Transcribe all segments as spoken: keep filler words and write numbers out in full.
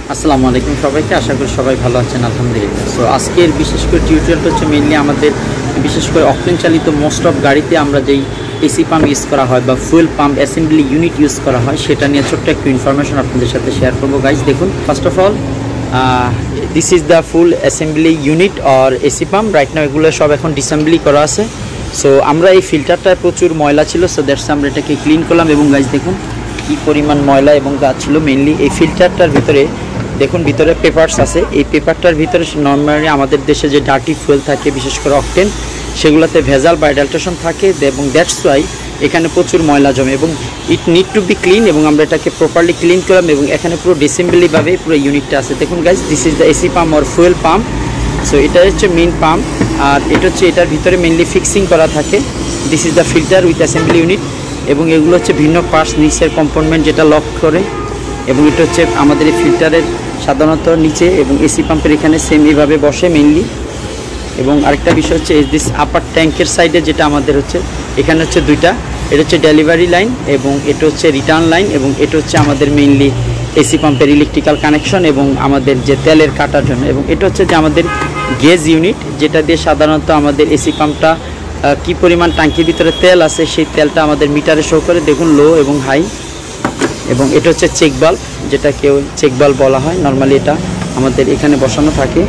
আসসালামু আলাইকুম সবাইকে, আশা করি সবাই ভালো আছেন আলহামদুলিল্লাহ। সো আজকের বিশেষ করে টিউটোরিয়ালটা হচ্ছে মেইনলি আমাদের বিশেষ করে অকটেন চালিত মোস্ট অফ গাড়িতে আমরা যেই এসি পাম্প ইউজ করা হয় বা fuel pump assembly unit use করা হয় সেটা নিয়ে ছোট্ট একটু ইনফরমেশন আপনাদের সাথে শেয়ার করবো গাইজ। দেখুন, first of all this is the full assembly unit or AC pump. Right now এগুলো সব এখন ডিসেম্বলি করা আছে। সো আমরা এই ফিল্টারটায় প্রচুর ময়লা ছিল, সো দ্যাটস আমরা এটাকে ক্লিন করলাম। এবং গাইজ দেখুন কী পরিমাণ ময়লা এবং গাছ ছিল। মেইনলি এই ফিল্টারটার ভিতরে দেখুন ভিতরে পেপারস আছে। এই পেপারটার ভিতরে নর্মালি আমাদের দেশে যে ডার্টি ফুয়েল থাকে বিশেষ করে অকটেন, সেগুলোতে ভেজাল বা অ্যাডাল্ট্রেশন থাকে এবং দ্যাটস ওয়াই এখানে প্রচুর ময়লা জমে এবং it need to be clean. এবং আমরা এটাকে প্রপারলি ক্লিন করলাম এবং এখানে পুরো ডিসেম্বলিভাবে পুরো ইউনিটটা আছে। দেখুন guys, this is the AC pump or fuel pump. So এটা হচ্ছে মেইন পাম্প, আর এটা হচ্ছে এটার ভিতরে মেইনলি ফিক্সিং করা থাকে। This is the filter with assembly unit. এবং এগুলো হচ্ছে ভিন্ন পার্টস, নিচের কম্পোনেন্ট যেটা লক করে। এবং এটা হচ্ছে আমাদের এই ফিল্টারের সাধারণত নিচে এবং এসি পাম্পের এখানে সেম এইভাবে বসে মেইনলি। এবং আরেকটা বিষয় হচ্ছে দিস আপার ট্যাঙ্কের সাইডে যেটা আমাদের হচ্ছে এখানে হচ্ছে দুইটা, এটা হচ্ছে ডেলিভারি লাইন এবং এটা হচ্ছে রিটার্ন লাইন। এবং এটা হচ্ছে আমাদের মেইনলি এসি পাম্পের ইলেকট্রিক্যাল কানেকশন এবং আমাদের যে তেলের কাটার জন্য। এবং এটা হচ্ছে যে আমাদের গেজ ইউনিট, যেটা দিয়ে সাধারণত আমাদের এসি পাম্পটা কি পরিমাণ ট্যাঙ্কির ভিতরে তেল আছে সেই তেলটা আমাদের মিটারে শো করে। দেখুন লো এবং হাই। এবং এটা হচ্ছে চেক বাল্ব, যেটা কেউ চেক বাল্ব বলা হয়। নর্মালি এটা আমাদের এখানে বসানো থাকে।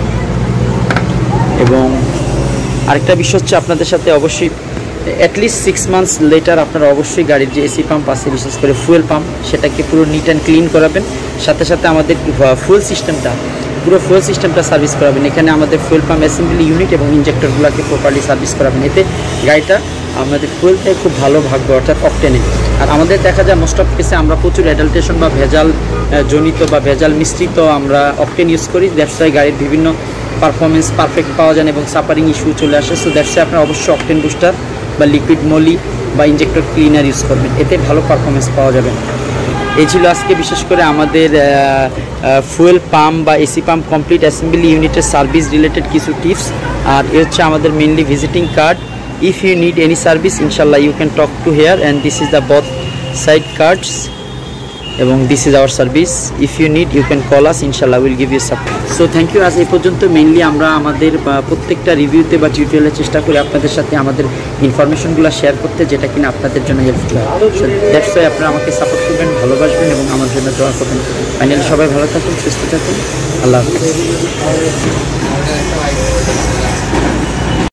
এবং আরেকটা বিষয় হচ্ছে আপনাদের সাথে অবশ্যই অ্যাটলিস্ট সিক্স মান্থস লেটার আপনারা অবশ্যই গাড়ির যে এসি পাম্প আছে বিশেষ করে ফুয়েল পাম্প সেটাকে পুরো নিট অ্যান্ড ক্লিন করাবেন। সাথে সাথে আমাদের ফুয়েল সিস্টেমটা পুরো ফুয়েল সিস্টেমটা সার্ভিস করাবেন। এখানে আমাদের ফুয়েল পাম্প অ্যাসেম্বলি ইউনিট এবং ইঞ্জেক্টরগুলোকে প্রপারলি সার্ভিস করাবেন। এতে গাড়িটা আমাদের ফুয়েলটাই খুব ভালো ভাগবে, অর্থাৎ অকটেনে। আর আমাদের দেখা যায় মোস্ট অফ কেসে আমরা প্রচুর অ্যাডাল্ট্রেশন বা ভেজাল জনিত বা ভেজাল মিশ্রিত আমরা অকটেন ইউজ করি। দ্যাটস ওয়াই গাড়ির বিভিন্ন পারফরমেন্স পারফেক্ট পাওয়া যায় এবং সাপারিং ইস্যু চলে আসে। সো দ্যাটস ওয়াই আপনারা অবশ্যই অকটেন বুস্টার বা লিকুইড মলি বা ইঞ্জেক্টর ক্লিনার ইউজ করবেন, এতে ভালো পারফরমেন্স পাওয়া যাবে। এই ছিল আজকে বিশেষ করে আমাদের ফুয়েল পাম্প বা এসি পাম্প কমপ্লিট অ্যাসেম্বলি ইউনিটের সার্ভিস রিলেটেড কিছু টিপস। আর এ হচ্ছে আমাদের mainly visiting card. If you need any service ইনশাল্লাহ you can talk to here and this is the both side cards এবং this is our service. If you need you can call us, ইনশাল্লাহ will give you support. So thank you. আজ এই পর্যন্ত mainly আমরা আমাদের প্রত্যেকটা রিভিউতে বা টিউটোরিয়ালে চেষ্টা করি আপনাদের সাথে আমাদের ইনফরমেশনগুলো শেয়ার করতে, যেটা কিনা আপনাদের জন্য হেল্পফুল হয়। দ্যাটস ওয়াই আপনারা আমাকে সাপোর্ট করবেন, ভালোবাসবেন এবং আমার জন্য দোয়া করবেন। ফাইনালি সবাই ভালো থাকুন, সুস্থ থাকুন। আল্লাহ হাফিজ।